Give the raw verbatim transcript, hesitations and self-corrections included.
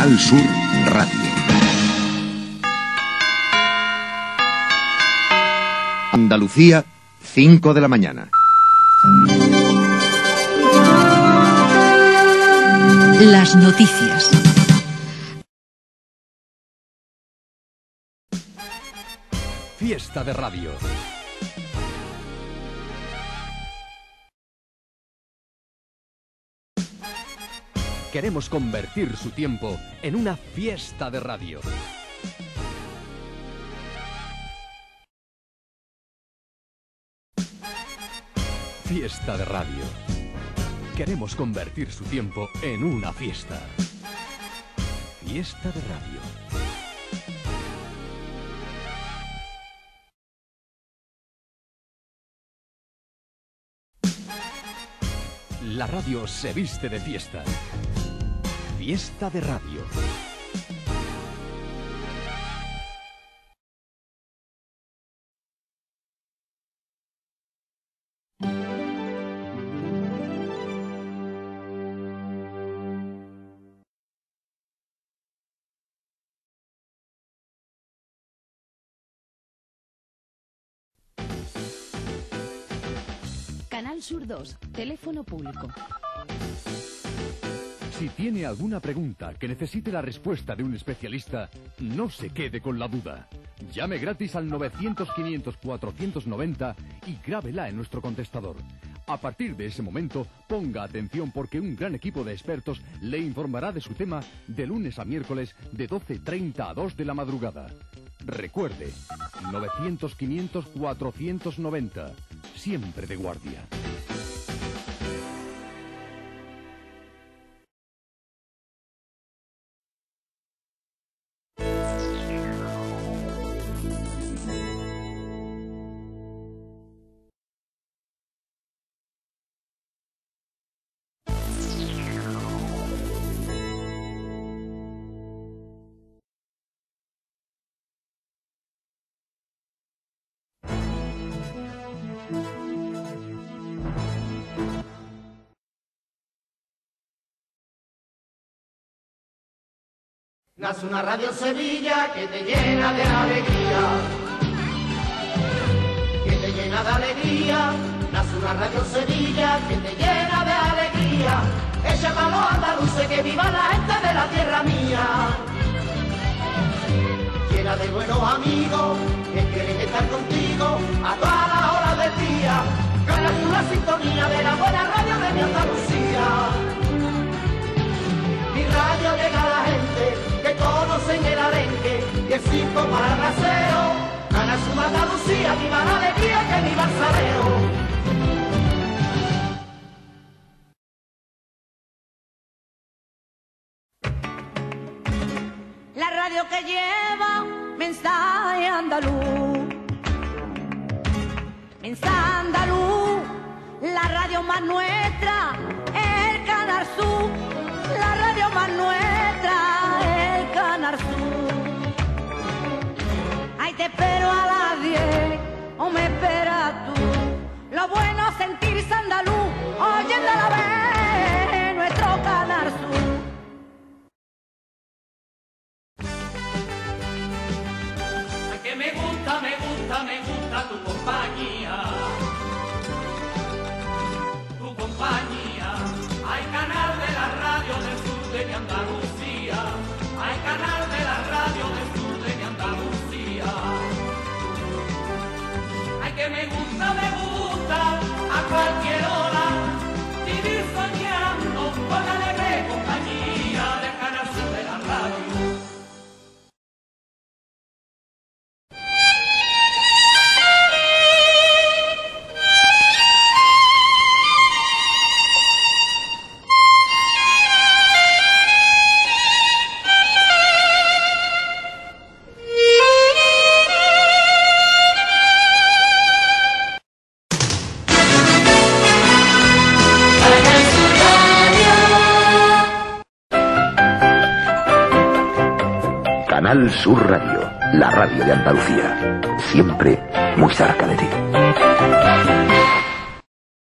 Canal Sur Radio. Andalucía, cinco de la mañana. Las noticias. Fiesta de Radio. Queremos convertir su tiempo en una fiesta de radio. Fiesta de radio. Queremos convertir su tiempo en una fiesta. Fiesta de radio. La radio se viste de fiesta. Fiesta de radio. Canal Sur dos, teléfono público. Si tiene alguna pregunta que necesite la respuesta de un especialista, no se quede con la duda. Llame gratis al novecientos, quinientos, cuatrocientos noventa y grábela en nuestro contestador. A partir de ese momento, ponga atención porque un gran equipo de expertos le informará de su tema de lunes a miércoles de doce treinta a dos de la madrugada. Recuerde, novecientos, quinientos, cuatrocientos noventa, siempre de guardia. Nace una radio Sevilla que te llena de alegría, que te llena de alegría. Nace una radio Sevilla que te llena de alegría. Echa para los andaluces que viva la gente de la tierra mía. Llena de buenos amigos que quieren estar contigo a todas las horas del día. Ganas tú la sintonía de la buena radio de mi Andalucía. Mi radio llega a la gente que conocen el arenque y el circo para el rasero. Gana su Andalucía, viva la alegría, que viva el salero. La radio que lleva mensaje andaluz, mensaje andaluz, la radio más nuestra, el Canal Sur, la radio más nuestra, el Canal Sur. Ay, te espero a las diez, o me esperas tú. Lo bueno es sentirse andaluz, oyendo a la vez nuestro Canal Sur. Ay, que me gusta, me gusta, me gusta tu compañía. Tu compañía. Hay canal de la radio del sur de mi Andalucía. Hay canal de la radio del sur de mi Andalucía. Ay, que me gusta, me gusta a cualquier hora vivir soñando con la alegre compañía del Canal Sur de la radio. Canal Sur Radio, la radio de Andalucía. Siempre muy cerca de ti.